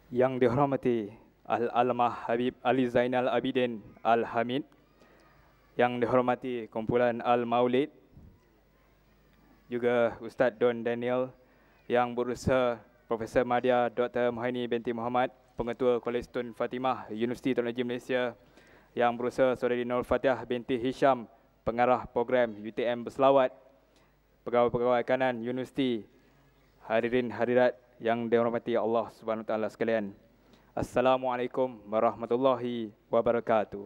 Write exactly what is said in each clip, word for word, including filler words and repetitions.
Yang dihormati Al-Alamah Habib Ali Zainal Abidin Al-Hamid, yang dihormati kumpulan Al-Maulid, juga Ustaz Don Daniel, yang berusaha Profesor Madya Doktor Muhaini binti Muhammad, Pengetua Kolej Tun Fatimah Universiti Teknologi Malaysia, yang berusaha Saudari Nur Fatihah binti Hisham, Pengarah Program U T M Berselawat, pegawai-pegawai kanan Universiti, hadirin hadirat yang dihormati Allah Subhanahu Wa Taala sekalian. Assalamualaikum warahmatullahi wabarakatuh.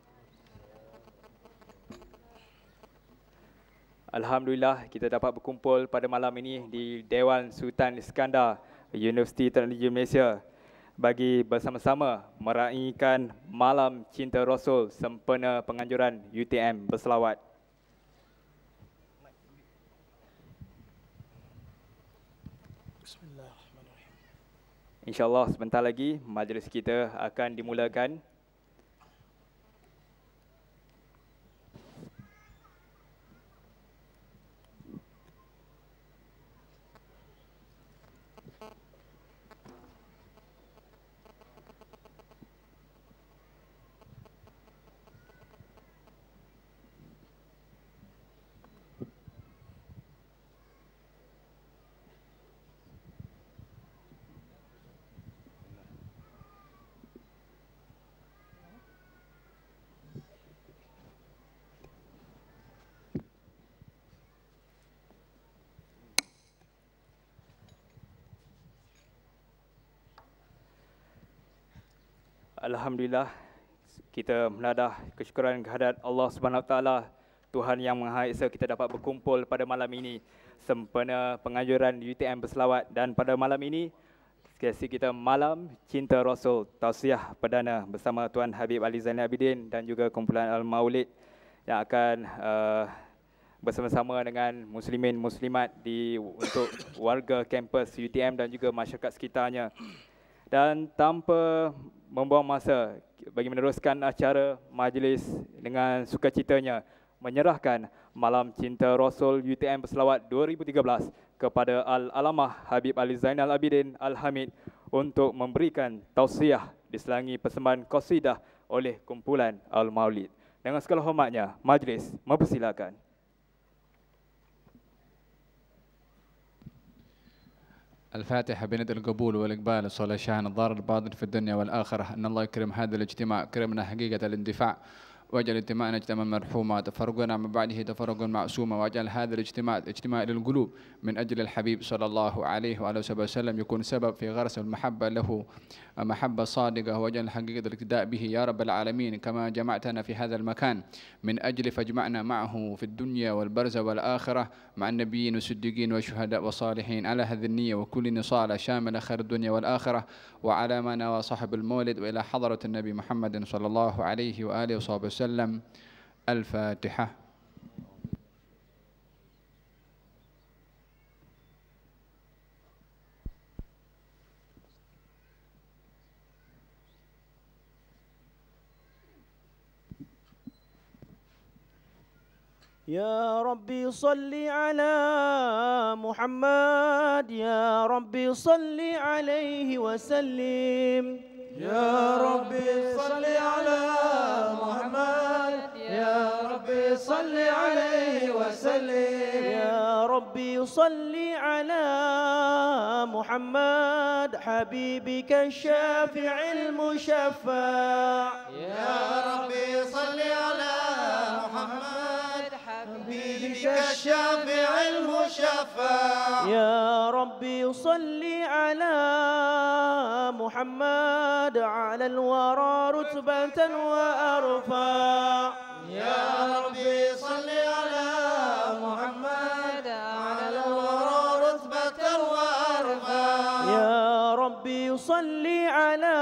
Alhamdulillah kita dapat berkumpul pada malam ini di Dewan Sultan Iskandar Universiti Teknologi Malaysia bagi bersama-sama meraihkan Malam Cinta Rasul sempena penganjuran U T M Berselawat. InsyaAllah sebentar lagi majlis kita akan dimulakan. Alhamdulillah, kita menadah kesyukuran kehadirat Allah Subhanahu Wa Taala, Tuhan yang Maha Esa, kita dapat berkumpul pada malam ini sempena penganjuran U T M Berselawat, dan pada malam ini sesi kita Malam Cinta Rasul Tausiah Perdana bersama Tuan Habib Ali Zainal Abidin dan juga kumpulan Al-Maulid yang akan uh, bersama-sama dengan muslimin muslimat di untuk warga kampus U T M dan juga masyarakat sekitarnya. Dan tanpa membuang masa bagi meneruskan acara majlis dengan sukacitanya menyerahkan Malam Cinta Rasul U T M Berselawat dua ribu tiga belas kepada Al-Alamah Habib Ali Zainal Abidin Al-Hamid untuk memberikan tausiah diselangi persembahan qasidah oleh kumpulan Al-Maulid. Dengan segala hormatnya, majlis mempersilakan. الفاتحة بند القبول والإقبال الصلاة شان الضار الباطن في الدنيا والآخرة أن الله يكرم هذا الاجتماع، كرمنا حقيقة الاندفاع، واجعل اجتماعنا اجتماعا مرحوما، تفرقنا من بعده تفرقا معصوما، واجعل هذا الاجتماع اجتماع للقلوب من أجل الحبيب صلى الله عليه وعلى آله وسلم، يكون سبب في غرس المحبة له، محبة صادقة، واجعل حقيقة الاقتداء به يا رب العالمين. كما جمعتنا في هذا المكان من أجل فاجمعنا معه في الدنيا والبرزة والآخرة مع النبيين والصديقين والشهداء والصالحين على هذه النية وكل نصالة شاملة خير الدنيا والآخرة، وعلى من وصاحب المولد وإلى حضرة النبي محمد صلى الله عليه وآله وصحبه وسلم. الفاتحة. يا ربي صل على محمد، يا ربي صل عليه وسلم. يا ربي صل على محمد، يا ربي صل عليه وسلم. يا ربي صل على محمد حبيبك الشافع المشفع. يا ربي صل على محمد حبيبك الشافع المشفع. يا ربي صل على محمد على الورى رتبة وأرفع. يا ربي صل على محمد على الورى رتبة وأرفع. يا ربي صل على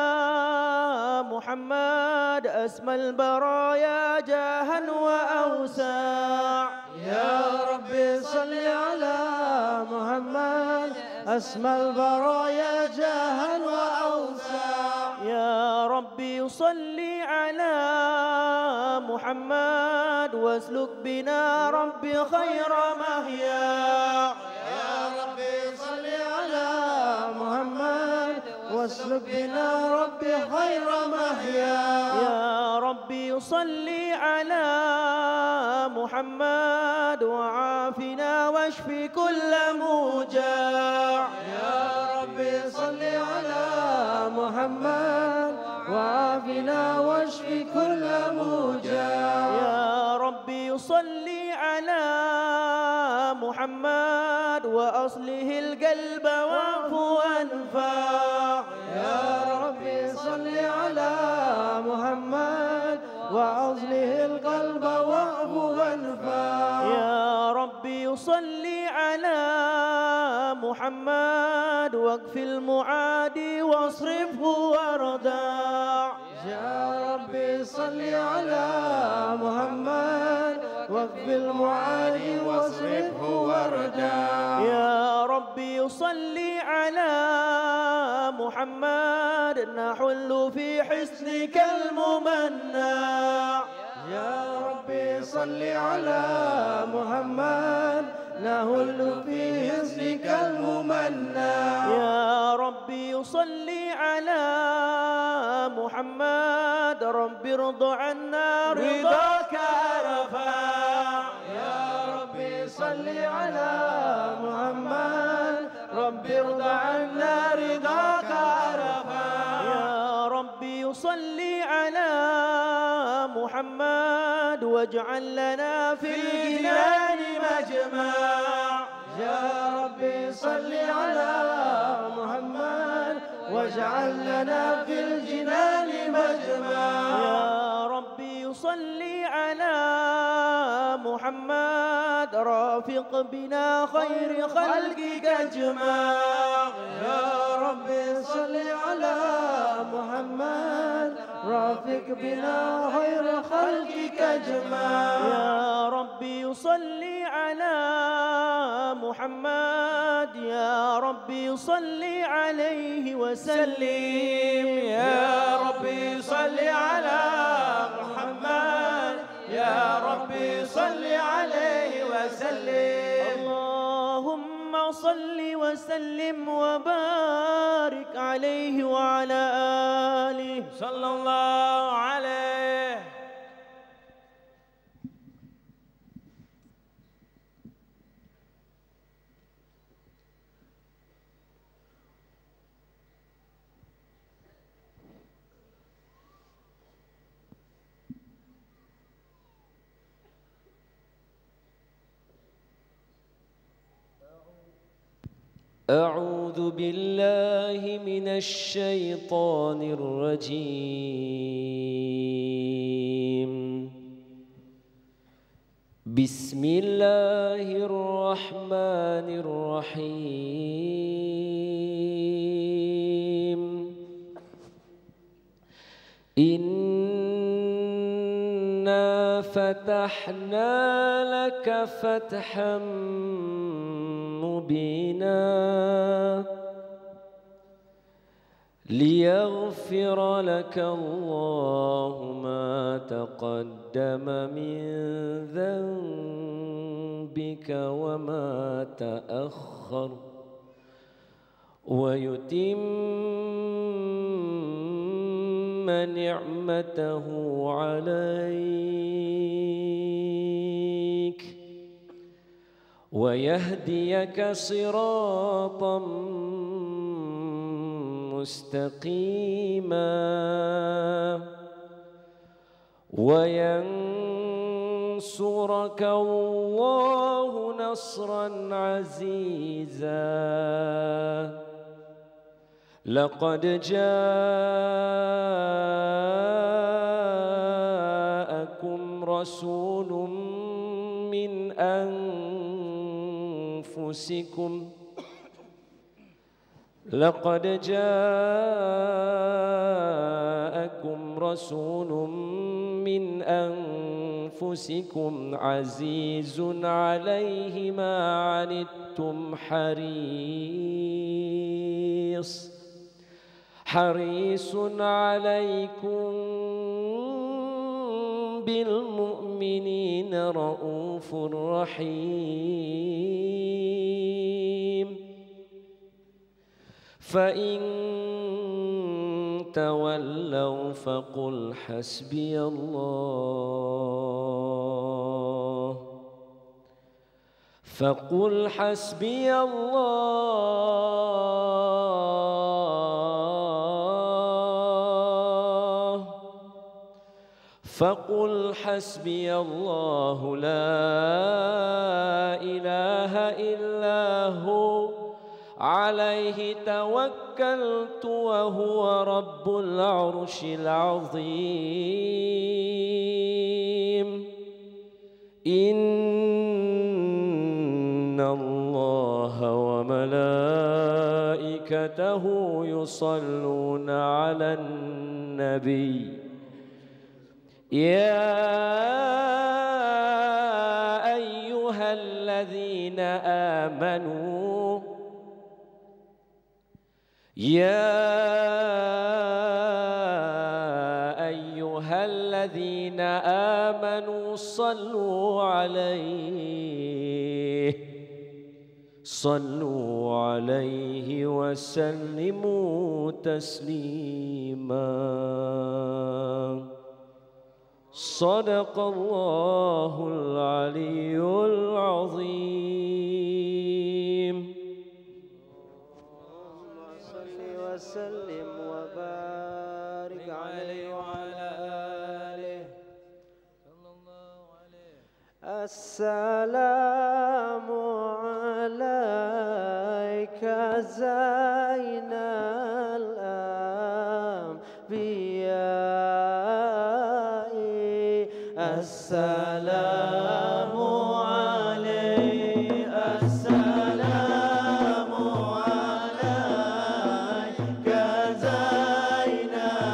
محمد أسمى البرايا جاها وأوسع. يا ربي صل على محمد أسمى البرايا جاها وأوسع. يا ربي صل على محمد واسلك بنا ربي خير مهيا. يا ربي صل على محمد واسلك بنا ربي خير محيا. يا ربي صل على محمد وعافنا واشف كل موجع. يا ربي صل على محمد وعافنا واشف كل موجع. يا ربي صل على محمد وأصله القلب واعفو وانفع. يا ربي صل على محمد وأصله القلب واعفو وانفع. يا ربي صل على محمد واكف المعادي واصرفه وردع. يا ربي صل على محمد واكف المعادي واصرفه وردع. يا ربي صل على محمد نحل في حسنك الممنع. يا ربي صل على محمد نهل في حسنك الممنع. يا ربي صل على محمد رب ارض عنا رضاك رفع. يا ربي صل على محمد رب ارض عنا رضاك رفع. يا ربي صل على محمد واجعل لنا في الجنان مجمع. يا ربي صل على محمد واجعل لنا في الجنان مجمع. يا ربي صل على محمد رافق بنا خير خلقك اجمع. يا ربي صل على محمد رافق بنا خير خلقك اجمع. يا ربي صل على محمد يا ربي صل عليه وسلم. يا ربي صل على محمد يا ربي صل عليه وسلم. اللهم صل وسلم وبارك عليه وعلى آله صلى الله عليه. أعوذ بالله من الشيطان الرجيم. بسم الله الرحمن الرحيم. إنا فتحنا لك فتحا مبينا ليغفر لك الله ما تقدم من ذنبك وما تأخر ويتم نعمته عليك ويهديك صراطا مستقيما وينصرك الله نصرا عزيزا. لقد جاءكم رسول من أنفسكم لقد جاءكم رسول من أنفسكم عزيز عليه ما عنتم حريص حريص عليكم بالمؤمنين رؤوف رحيم. فإن تولوا فقل حسبي الله فقل حسبي الله فقل حسبي الله لا إله إلا هو عليه توكلت وهو رب العرش العظيم إن الله وملائكته يصلون على النبي يا أيها الذين آمنوا يا أيها الذين آمنوا صلوا عليه صلوا عليه وسلموا تسليما صدق الله العلي العظيم. وسلم وبارك عليه وعلى آله صلى الله عليه. السلام عليك زين الأنبياء السلام عليك السلام عليك زين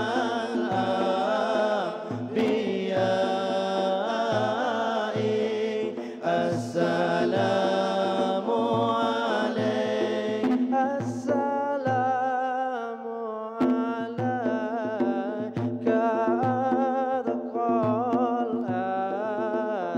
الأنبياء السلام عليك السلام عليك أدقى الآن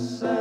السلام